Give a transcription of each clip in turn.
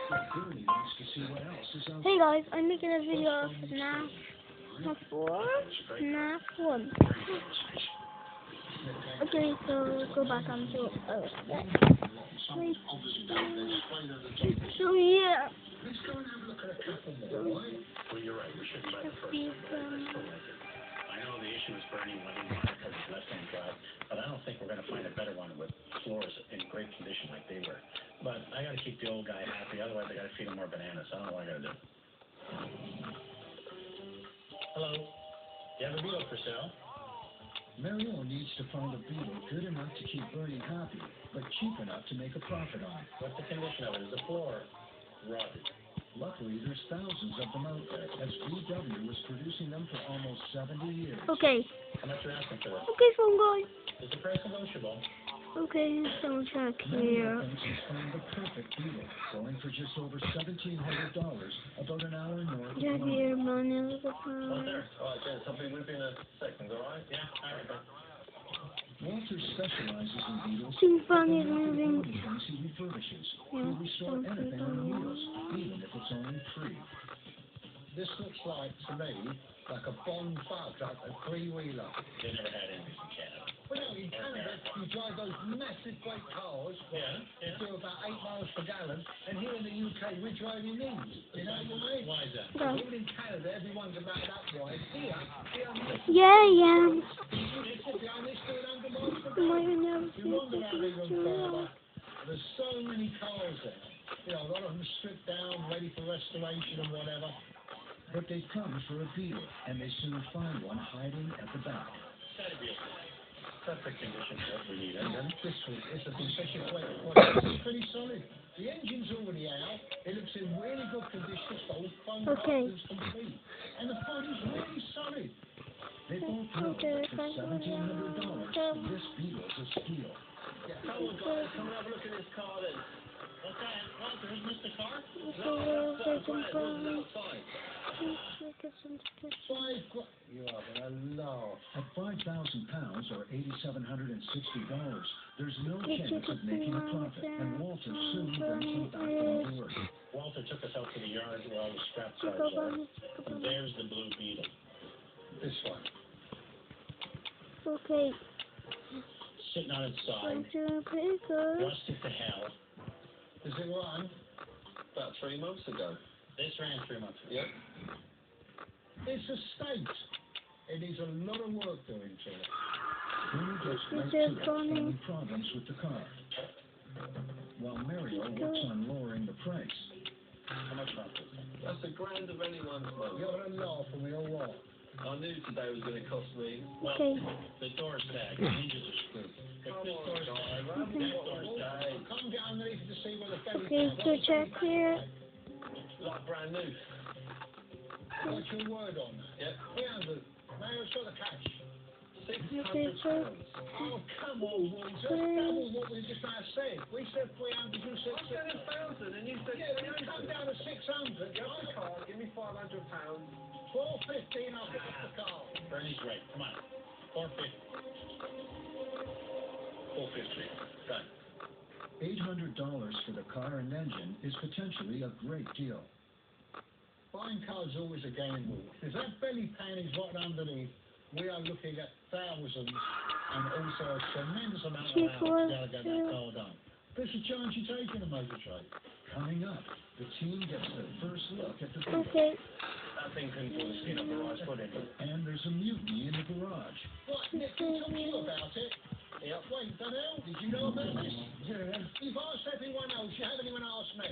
Hey guys, I'm making a video of FNAF 4, FNAF 1. Okay, so go back onto so yeah. I know the issue is Bernie wanting one because it's left-hand drive, but I don't think we're going to find a better one with floors in great condition like they were. But I got to keep the old guy happy, otherwise I got to feed him more bananas. I don't know what I got to do. Hello. You have a beetle for sale? Mario needs to find a beetle good enough to keep Bernie happy, but cheap enough to make a profit on. What's the condition of it? Is the floor rotted? Luckily, there's thousands of them out there, as VW was producing them for almost 70 years. Okay. How much are you asking for this? Okay, so I'm going. Is the price negotiable? Okay, so check Mario here. thinks he's found the perfect beetle, going for just over $1,700, about an hour north of Check London. here, money of the What's there? All right, Jen, something with you in a second, all right? Yeah, all right, bro. Walter specializes in beetles. Two funny moving. Things he refurbishes. Yeah, He'll restore anything on wheels, even if it's only free. This looks like, to me, like a Bond fire truck, a three-wheeler. They never had anything in Canada. Well, no, in Canada, you drive those massive great cars, Yeah. that do about 8 miles per gallon, and here in the UK, we're driving these. You know what I mean? Why is that? Go. Even in Canada, everyone's a mad uprise. Here, Yeah. it's behind this 200 miles per I gallon. never You see wander around even this. further. There's so many cars there. You know, a lot of them stripped down, ready for restoration and whatever. But they come for a beetle, and they soon find one hiding at the back. That'd be perfect condition for what we need, isn't it? This one is a concession plate. It's pretty solid. The engine's already out. It looks in really good condition. It's got all phone Okay. buttons complete. And the phone is really solid. They both know Okay, that for $1,700, this beetle's a steal. Yeah. Come on, guys, come and have a look at this car then. What's that? Walter, isn't this the car? Outside. 5 grand. You are going to laugh. At £5,000 or $8,760, there's no chance of making a profit, and Walter soon brings them back on board. Walter took us out to the yard where all the scrap cars are. And there's the blue beetle. This one. Okay. Sitting on its side. Paper. Rusted to hell. Does it run? About 3 months ago. This ran 3 months ago. Yep. It's a state. It needs a lot of work doing to it. Bernie gets right to it, finding problems with the car, while Mario works on lowering the price. How much was it? That's a grand of anyone's money. You're going to laugh at me or what? I knew today was going to cost me. Well, Okay. the door's tagged. The hinges are screwed. If this door's tagged, that door's tagged. Come get underneath to see where the belly Okay, so check here. Like brand new. What's your word on that? Yep. 300. Mayor's got the cash. Okay, so Oh, come on, Wolves. That's double what we just now said. We said 300, you said 1,000 and you said yeah, then come down to 600. Get the car, give me £500. 450 and I'll pick up the car. Bernie's right. Come on. 450. 450. Done. $800 for the car and engine is potentially a great deal. Buying cars is always a gamble. If that belly pan is right underneath, we are looking at thousands and also a tremendous amount of hours to get that car done. There's a chance you take in a motor trade. Coming up, the team gets their first look at the beetle. okay. That thing couldn't pull the skin up the garage foot in. And there's a mutiny in the garage. What, Nick, who told you about it? Yep. Wait, Donnell, did you know about this? Yeah. You've asked everyone else, you haven't even asked me.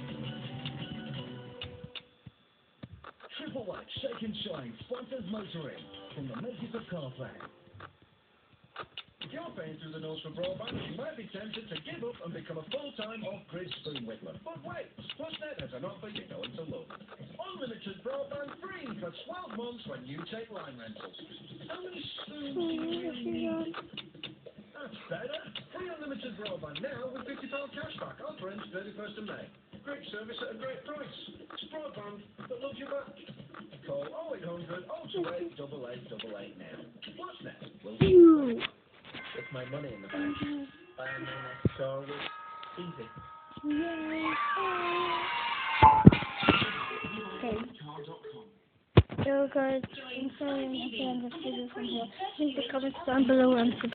Triple X Second Shine sponsors motoring from the makers of CarPlan. If you're paying through the nose for broadband, you might be tempted to give up and become a full-time off-grid spoon whittler. But wait, Plusnet has an offer you're going to love. Unlimited broadband free for 12 months when you take line rentals. How many spoons do you really need? That's better. Free unlimited broadband now with £50 cashback. Offer ends 31st of May. Great service at a great price. It's broadband that loves you back. Call 0800 028 8888 now. Plusnet will Phew. With my money in the bank. Buying my next car was easy. Yeah. okay. So guys, I'm sorry I'm happy to end this video from here. Leave the comments down below and subscribe.